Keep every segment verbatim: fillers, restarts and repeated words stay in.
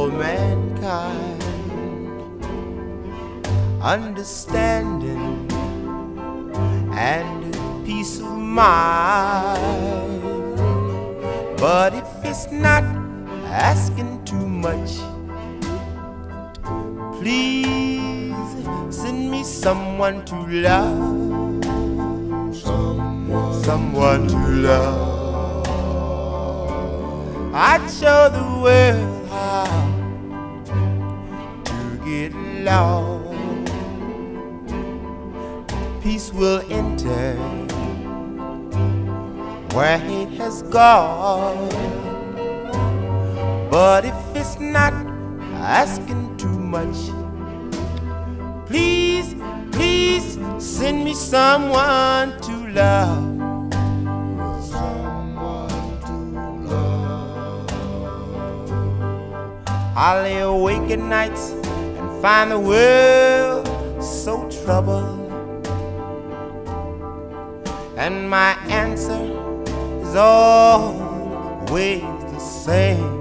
all mankind, understanding and peace of mind. But if it's not asking too much, please send me someone to love, someone, someone to love. I'd show the world how to get lost. Peace will enter where hate has gone. But if it's not asking too much, please, please send me someone to love. Someone to love. I lay awake at nights and find the world so troubled, and my answer is always the same,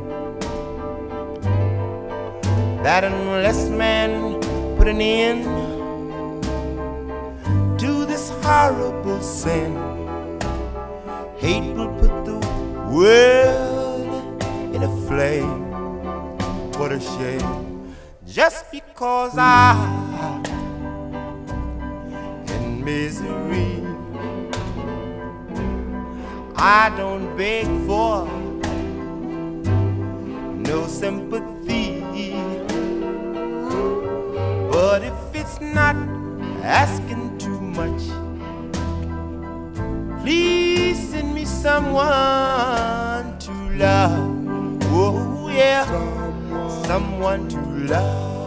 that unless man put an end to this horrible sin, hate will put the world in a flame. What a shame. Just because I'm in misery, I don't beg for no sympathy. But if it's not asking too much, please send me someone to love. Oh yeah, someone to love.